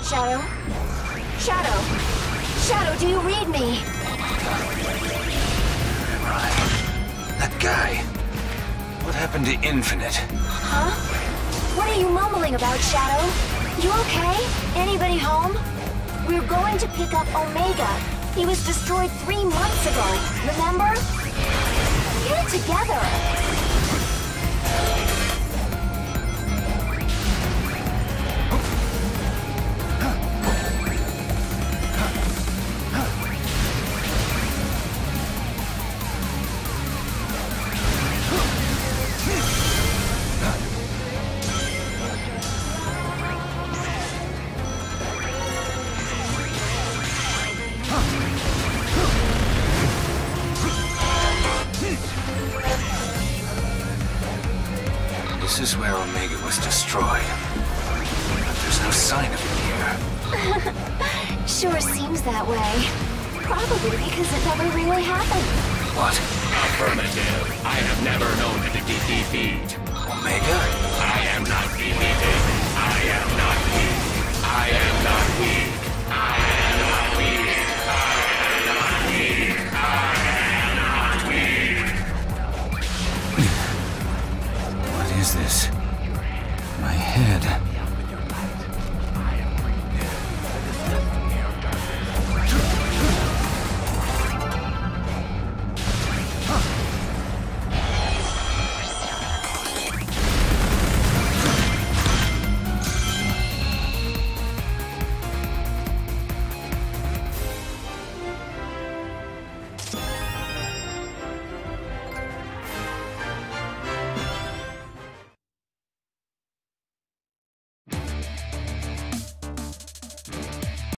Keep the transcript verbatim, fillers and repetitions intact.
Shadow? Shadow? Shadow, do you read me? Right. That guy. What happened to Infinite? Huh? What are you mumbling about, Shadow? You okay? Anybody home? We're going to pick up Omega. He was destroyed three months ago, remember? Get it together! This is where Omega was destroyed. But there's no sign of it here. Sure seems that way. Probably because it never really happened. What? Affirmative. I have never known to be defeat. Omega? I am not defeated. I am not weak. I am not weak. I